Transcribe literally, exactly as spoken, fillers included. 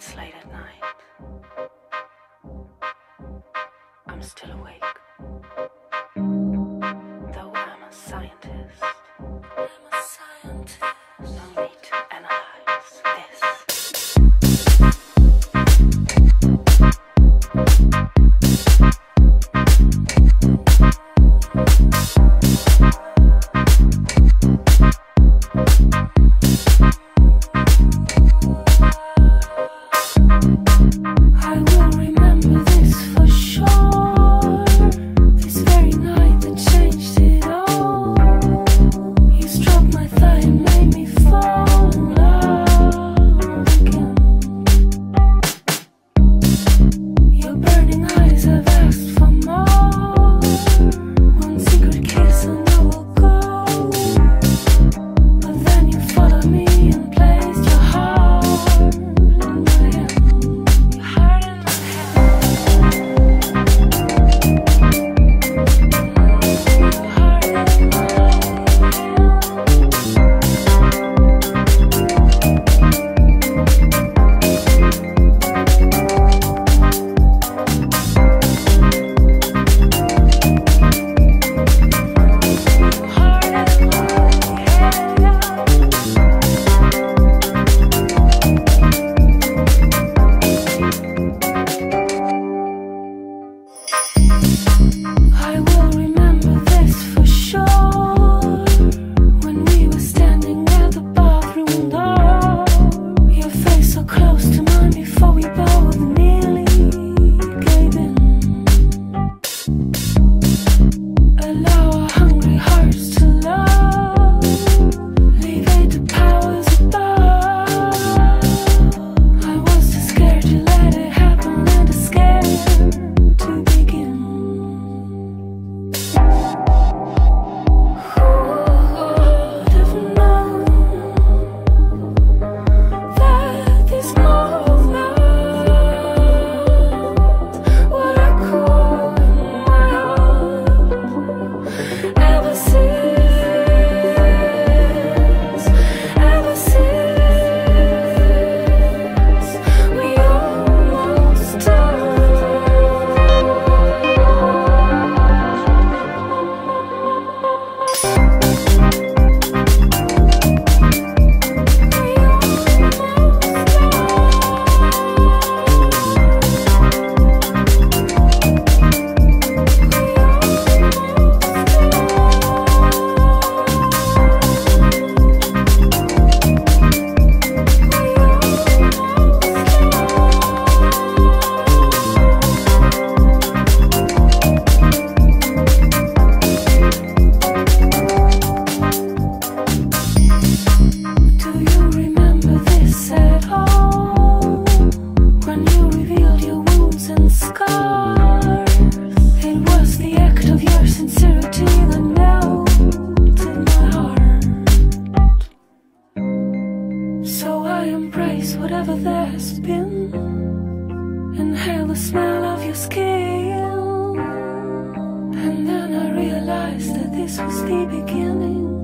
It's late at night. I'm still awake. Though I'm a scientist. I'm a scientist. No need to analyze this. I will remember this for sure. This very night that changed it all. You struck my thigh and made me fall in love again. Your burning eyes have asked for more. One secret kiss and I will go. But then you followed me and placed your heart in my hand. I will remember this for sure. When we were standing at the bathroom door, your face so close to mine before we both nearly gave in. Allow our hungry hearts to love, leave it to powers above. I was too scared to let it happen and too scared to begin. Embrace whatever there has been. Inhale the smell of your skin. And then I realized that this was the beginning.